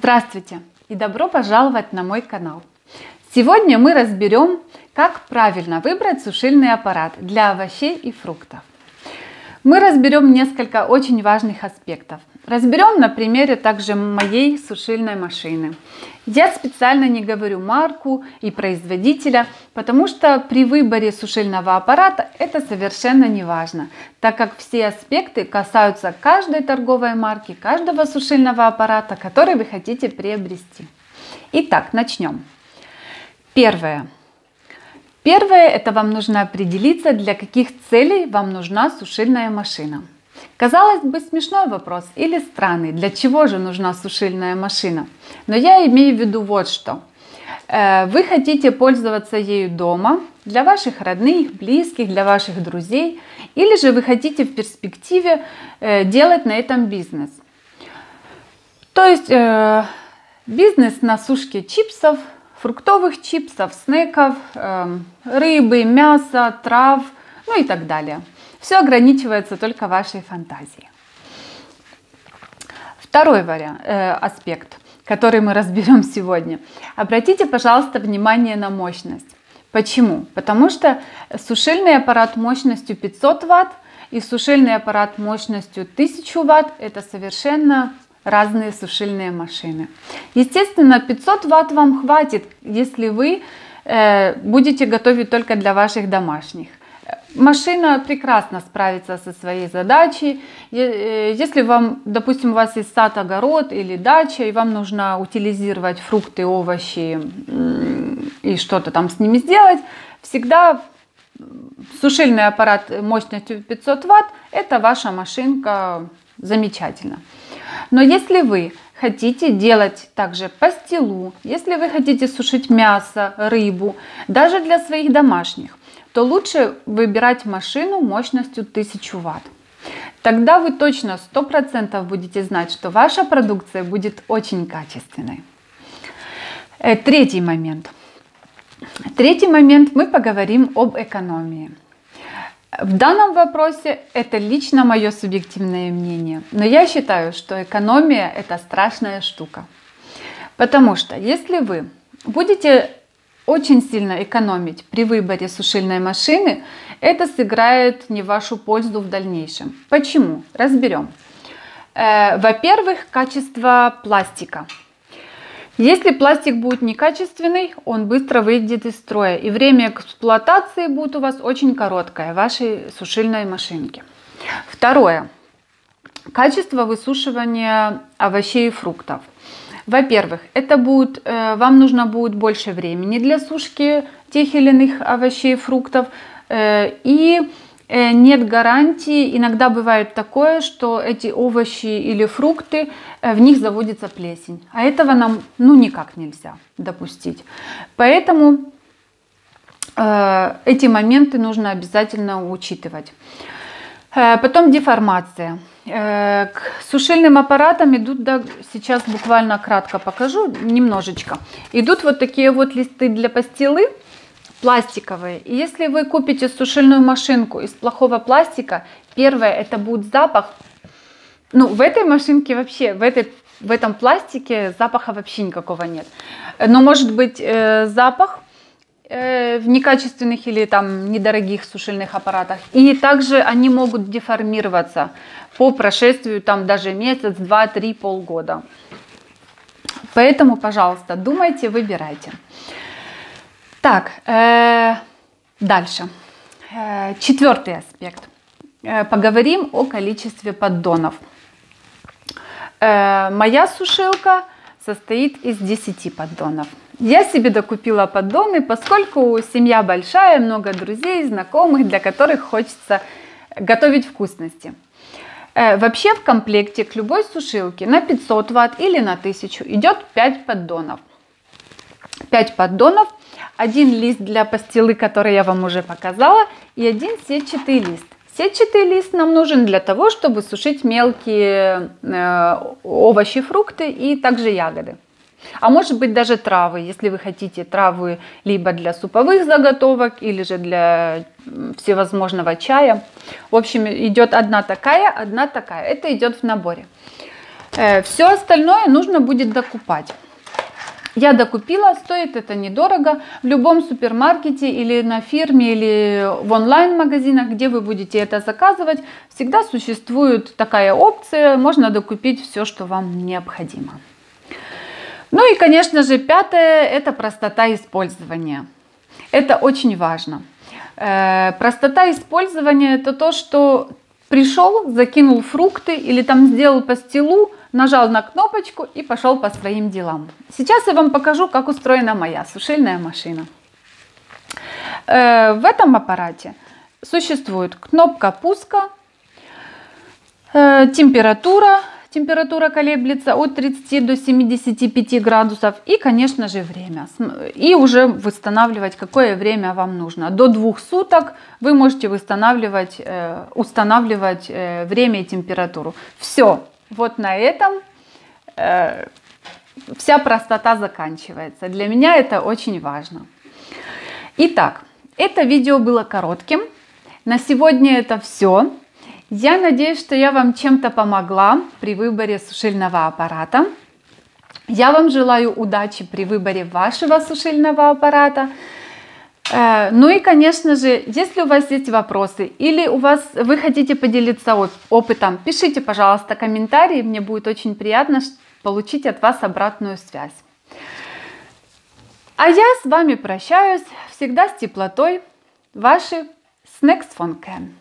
Здравствуйте и добро пожаловать на мой канал. Сегодня мы разберем, как правильно выбрать сушильный аппарат для овощей и фруктов. Мы разберем несколько очень важных аспектов. Разберем на примере также моей сушильной машины. Я специально не говорю марку и производителя, потому что при выборе сушильного аппарата это совершенно не важно, так как все аспекты касаются каждой торговой марки, каждого сушильного аппарата, который вы хотите приобрести. Итак, начнем. Первое, это вам нужно определиться, для каких целей вам нужна сушильная машина. Казалось бы, смешной вопрос или странный, для чего же нужна сушильная машина? Но я имею в виду вот что. Вы хотите пользоваться ею дома, для ваших родных, близких, для ваших друзей, или же вы хотите в перспективе делать на этом бизнес. То есть бизнес на сушке чипсов, фруктовых чипсов, снеков, рыбы, мяса, трав, ну и так далее. Все ограничивается только вашей фантазией. Второй аспект, который мы разберем сегодня. Обратите, пожалуйста, внимание на мощность. Почему? Потому что сушильный аппарат мощностью 500 Вт и сушильный аппарат мощностью 1000 Вт это совершенно разные сушильные машины. Естественно, 500 Вт вам хватит, если вы будете готовить только для ваших домашних. Машина прекрасно справится со своей задачей. Если вам, допустим, у вас есть сад, огород или дача, и вам нужно утилизировать фрукты, овощи и что-то там с ними сделать, всегда сушильный аппарат мощностью 500 Вт это ваша машинка замечательно. Но если вы хотите делать также пастилу, если вы хотите сушить мясо, рыбу, даже для своих домашних, то лучше выбирать машину мощностью 1000 Вт. Тогда вы точно 100% будете знать, что ваша продукция будет очень качественной. Третий момент. Мы поговорим об экономии. В данном вопросе это лично мое субъективное мнение, но я считаю, что экономия это страшная штука. Потому что если вы будете очень сильно экономить при выборе сушильной машины, это сыграет не в вашу пользу в дальнейшем. Почему? Разберем. Во-первых, качество пластика. Если пластик будет некачественный, он быстро выйдет из строя, и время эксплуатации будет у вас очень короткое, вашей сушильной машинки. Второе. Качество высушивания овощей и фруктов. Во-первых, вам нужно будет больше времени для сушки тех или иных овощей и фруктов, и нет гарантии, иногда бывает такое, что эти овощи или фрукты, в них заводится плесень. А этого нам никак нельзя допустить. Поэтому эти моменты нужно обязательно учитывать. Потом деформация. К сушильным аппаратам идут, сейчас буквально кратко покажу, немножечко. Идут вот такие вот листы для пастилы, пластиковые. И если вы купите сушильную машинку из плохого пластика, первое, это будет запах. В этой машинке вообще, в этом пластике запаха вообще никакого нет. Но может быть запах в некачественных или там недорогих сушильных аппаратах. И также они могут деформироваться по прошествию там даже месяц, два, три, полгода. Поэтому, пожалуйста, думайте, выбирайте. Так, дальше. Четвертый аспект. Поговорим о количестве поддонов. Моя сушилка состоит из 10 поддонов. Я себе докупила поддоны, поскольку семья большая, много друзей, знакомых, для которых хочется готовить вкусности. Вообще в комплекте к любой сушилке на 500 Вт или на 1000 идет 5 поддонов. 5 поддонов, один лист для пастилы, который я вам уже показала, и один сетчатый лист. Сетчатый лист нам нужен для того, чтобы сушить мелкие овощи, фрукты и также ягоды. А может быть даже травы, если вы хотите травы либо для суповых заготовок, или же для всевозможного чая. В общем, идет одна такая, одна такая. Это идет в наборе. Все остальное нужно будет докупать. Я докупила, стоит это недорого. В любом супермаркете или на фирме, или в онлайн-магазинах, где вы будете это заказывать, всегда существует такая опция. Можно докупить все, что вам необходимо. Ну и, конечно же, пятое – это простота использования. Это очень важно. Простота использования – это то, что пришел, закинул фрукты или там сделал пастилу, нажал на кнопочку и пошел по своим делам. Сейчас я вам покажу, как устроена моя сушильная машина. В этом аппарате существует кнопка пуска, температура колеблется от 30 до 75 градусов и, конечно же, время. И уже устанавливать, какое время вам нужно. До 2 суток вы можете устанавливать время и температуру. Все. Вот на этом вся простота заканчивается. Для меня это очень важно. Итак, это видео было коротким. На сегодня это все. Я надеюсь, что я вам чем-то помогла при выборе сушильного аппарата. Я вам желаю удачи при выборе вашего сушильного аппарата. Ну и, конечно же, если у вас есть вопросы или вы хотите поделиться опытом, пишите, пожалуйста, комментарии. Мне будет очень приятно получить от вас обратную связь. А я с вами прощаюсь. Всегда с теплотой. Ваши Snacks von Ken.